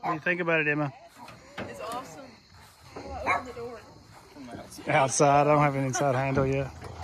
What do you think about it, Emma? It's awesome. Oh, I opened the door. Outside. I don't have an inside handle yet.